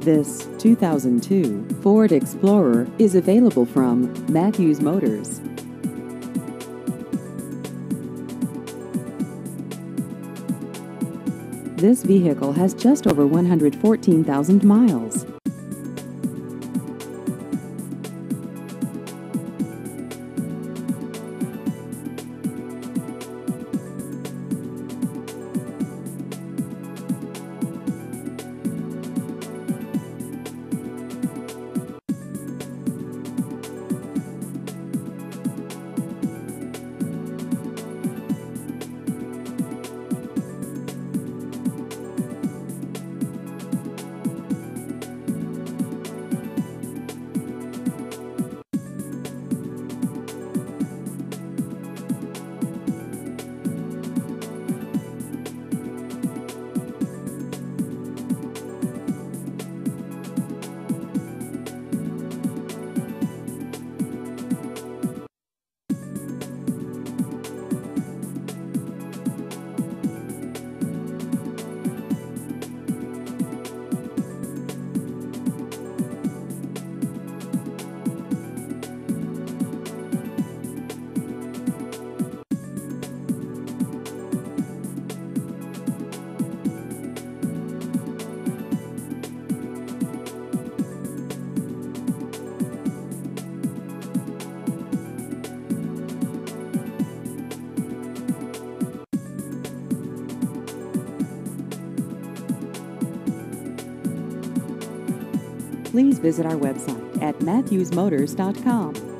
This 2002 Ford Explorer is available from Matthews Motors. This vehicle has just over 114,000 miles. Please visit our website at matthewsmotors.com.